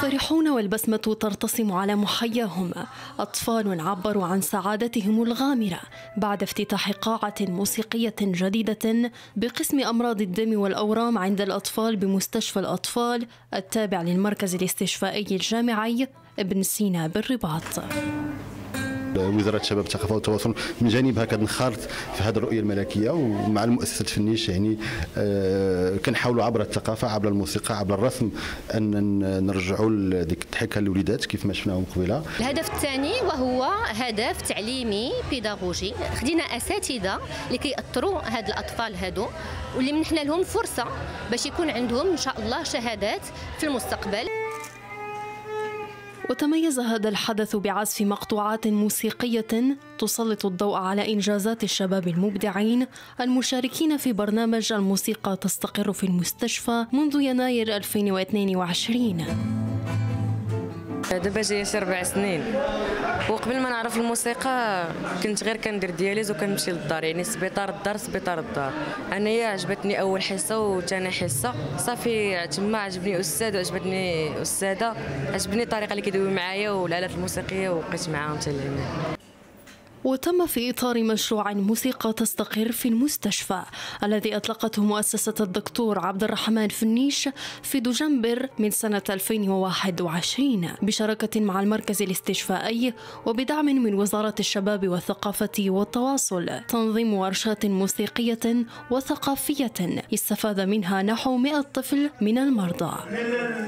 الفرحون والبسمة ترتسم على محياهم. أطفال عبروا عن سعادتهم الغامرة بعد افتتاح قاعة موسيقية جديدة بقسم أمراض الدم والأورام عند الأطفال بمستشفى الأطفال التابع للمركز الاستشفائي الجامعي ابن سينا بالرباط. وزارة الشباب والثقافة والتواصل من جانبها كنخرط في هذه الرؤية الملكية، ومع المؤسسات الفنية يعني كنحاولوا عبر الثقافة عبر الموسيقى عبر الرسم أن نرجعوا ديك الضحكة للوليدات كيف ما شفناهم قبيله. الهدف الثاني وهو هدف تعليمي بيداغوجي، خدينا أساتذة لكي يأثروا هاد الأطفال هادو واللي منحنا لهم فرصة باش يكون عندهم إن شاء الله شهادات في المستقبل. وتميز هذا الحدث بعزف مقطوعات موسيقية تسلط الضوء على إنجازات الشباب المبدعين المشاركين في برنامج الموسيقى تستقر في المستشفى منذ يناير 2022. دابا جايه شي 4 سنين، وقبل ما نعرف الموسيقى كنت غير كندير دياليز وكنمشي للدار، يعني سبيطار الدار سبيطار الدار. انايا عجبتني اول حصه وثاني حصه صافي تما عجبني استاذ وعجبتني استاذه، عجبني الطريقه اللي كيدويو معايا والالات الموسيقيه وبقيت معاهم حتى لهنا. وتم في إطار مشروع موسيقى تستقر في المستشفى الذي أطلقته مؤسسة الدكتور عبد الرحمن فنيش في دجنبر من سنة 2021 بشراكة مع المركز الاستشفائي وبدعم من وزارة الشباب والثقافة والتواصل، تنظيم ورشات موسيقية وثقافية استفاد منها نحو 100 طفل من المرضى.